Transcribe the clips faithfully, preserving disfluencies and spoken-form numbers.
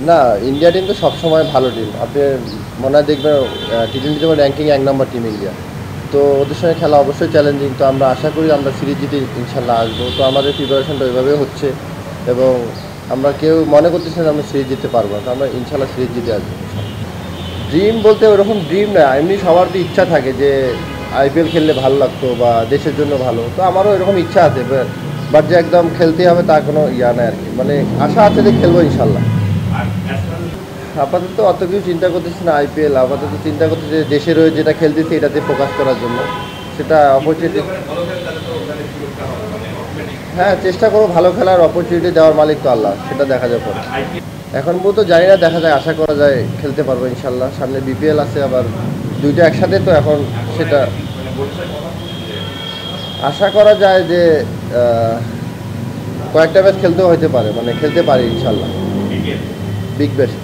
না, India team তো সবসময় ভালো টিম। আপনি মনে হয় দেখবেন টি টোয়েন্টি যেমন র্যাঙ্কিং এক নম্বর টিম ইন্ডিয়া। তো ওদের সঙ্গে খেলা অবশ্যই চ্যালেঞ্জিং। তো আমরা আশা করি আমরা সিরিজ জিতে ইনশাল্লাহ আসবো। তো আমাদের প্রিপারেশনটা ওইভাবে হচ্ছে এবং আমরা কেউ মনে করতেছি না আমরা সিরিজ জিততে পারবো না। তো আমরা ইনশাল্লাহ সিরিজ জিতে আসবো। ড্রিম বলতে ওরকম ড্রিম না, এমনি সবার তো ইচ্ছা থাকে যে আইপিএল খেললে ভালো লাগতো বা দেশের জন্য ভালো। তো আমারও এরকম ইচ্ছা আছে, বাট যে একদম খেলতেই হবে তা কোনো ইয়া নাই আর কি। মানে আশা আছে যে খেলবো ইনশাল্লাহ। আপাতত অত কিছু চিন্তা করতেছি না আইপিএল, আপাতত চিন্তা করতেছি যে দেশের হয়ে যেটা খেলতেছি এটাতে ফোকাস করার জন্য। সেটা অপরচুনিটি, হ্যাঁ চেষ্টা করবো ভালো খেলার অপরচুনিটি দেওয়ার মালিক তো আল্লাহ, সেটা দেখা যাবে পরে। এখন পর্যন্ত জানি না, দেখা যায়, আশা করা যায় খেলতে পারবো ইনশাল্লাহ। সামনে বিপিএল আছে আবার দুইটা একসাথে, তো এখন সেটা আশা করা যায় যে আহ, কয়েকটা ম্যাচ খেলতেও হতে পারে, মানে খেলতে পারি ইনশাল্লাহ। বিগ ব্যাশ,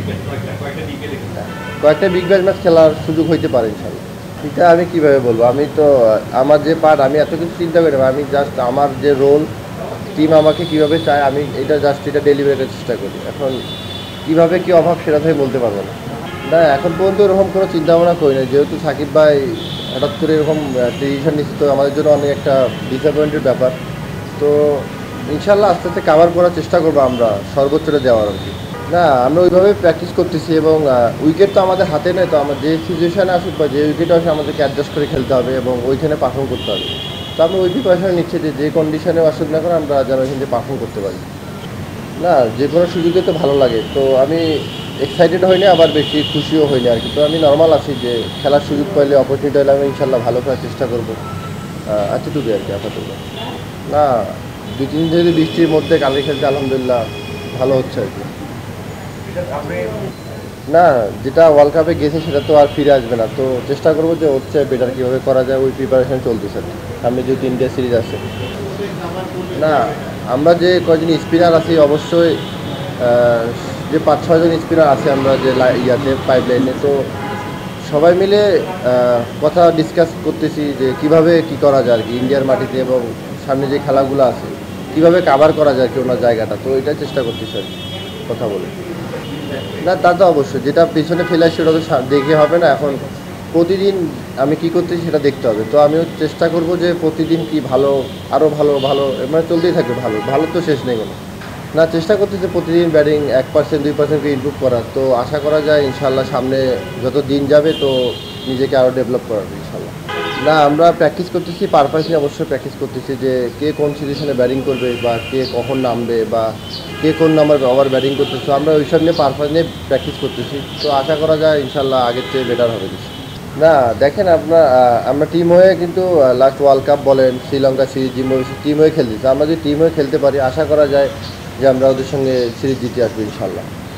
কয়েকটা বিগ ব্যাশ ম্যাচ খেলার সুযোগ হইতে পারে ইনশাল্লাহ। এটা আমি কিভাবে বলবো, আমি তো আমার যে পার্ট আমি এত কিছু চিন্তা করি না, আমি জাস্ট আমার যে রোল, টিম আমাকে কিভাবে চায় আমি এটা জাস্ট এটা ডেলিভারি করার চেষ্টা করি। এখন কিভাবে কি অভাব সেটা থেকে বলতে পারবো না। না এখন পর্যন্ত এরকম কোনো চিন্তা ভাবনা করি না, যেহেতু সাকিব ভাই হঠাৎ করে এরকম ডিসিশন নিচ্ছে, তো আমাদের জন্য অনেক একটা ডিসঅ্যাপয়েন্টেড ব্যাপার। তো ইনশাল্লাহ আস্তে আস্তে কাভার করার চেষ্টা করবো আমরা, সর্বোচ্চটা দেওয়ার আর কি। না আমরা ওইভাবে প্র্যাকটিস করতেছি এবং উইকেট তো আমাদের হাতে নেই। তো আমার যে সিচুয়েশানে আসুক বা যে উইকেটে আসে আমাদেরকে অ্যাডজাস্ট করে খেলতে হবে এবং ওইখানে পারফর্ম করতে হবে। তো আমরা ওই প্রিপারেশন নিচ্ছি যে যে কন্ডিশনে আসুক না করে আমরা যেন এখান থেকে পারফর্ম করতে পারি। না যে কোনো সুযোগে তো ভালো লাগে, তো আমি এক্সাইটেড হইনি আবার বেশি খুশিও হইনি আর কি। তো আমি নর্মাল আছি যে খেলার সুযোগ পাইলে, অপরচুনিটি হলে আমি ইনশাল্লাহ ভালো খেলার চেষ্টা করবো, এতটুকুই আর কি আপাতত। না দুই তিন দিন যদি বৃষ্টির মধ্যে কালকে খেলতে আলহামদুলিল্লাহ ভালো হচ্ছে আর কি। না যেটা ওয়ার্ল্ড কাপে গেছে সেটা তো আর ফিরে আসবে না, তো চেষ্টা করবো যে হচ্ছে বেটার কীভাবে করা যায়, ওই প্রিপারেশন চলতেছে। সামনে যেহেতু ইন্ডিয়া সিরিজ আছে। না আমরা যে কয়জন স্পিনার আছি অবশ্যই যে পাঁচ ছয়জন স্পিনার আছে আমরা যে ইয়াতে পাইপ লাইনে, তো সবাই মিলে কথা ডিসকাস করতেছি যে কিভাবে কি করা যায় আর কি ইন্ডিয়ার মাটিতে, এবং সামনে যে খেলাগুলো আছে কিভাবে কাভার করা যায় কি ওনার জায়গাটা, তো এটা চেষ্টা করতেছি আর কি কথা বলে। না তা তো অবশ্যই, যেটা পিছনে ফেলে আসছে ওটা তো দেখে হবে না। এখন প্রতিদিন আমি কি করতেছি সেটা দেখতে হবে। তো আমিও চেষ্টা করব যে প্রতিদিন কি ভালো, আরও ভালো ভালো মানে চলতেই থাকবে, ভালো ভালো তো শেষ নেই কোনো। না চেষ্টা করতেছি প্রতিদিন ব্যাটিং এক পার্সেন্ট দুই পার্সেন্টকে ইমপ্রুভ করার। তো আশা করা যায় ইনশাল্লাহ সামনে যত দিন যাবে তো নিজেকে আরও ডেভেলপ করার ইনশাল্লাহ। না আমরা প্র্যাকটিস করতেছি, পারপাসলি অবশ্যই প্র্যাকটিস করতেছি যে কে কোন সিচুয়েশনে ব্যাটিং করবে বা কে কখন নামবে বা কে কোন নাম্বার ওভার ব্যাটিং করতেছে, আমরা ওইসব নিয়ে পারপাস নিয়ে প্র্যাকটিস করতেছি। তো আশা করা যায় ইনশাল্লাহ আগের চেয়ে বেটার হবে কিছু। না দেখেন আপনার আমরা টিম হয়ে কিন্তু লাস্ট ওয়ার্ল্ড কাপ বলেন, শ্রীলঙ্কা সিরিজ, জিম্বাবুয়ে টিম হয়ে খেলতেছি। আমরা যদি টিম হয়ে খেলতে পারি আশা করা যায় যে আমরা ওদের সঙ্গে সিরিজ জিতে আসবো ইনশাল্লাহ।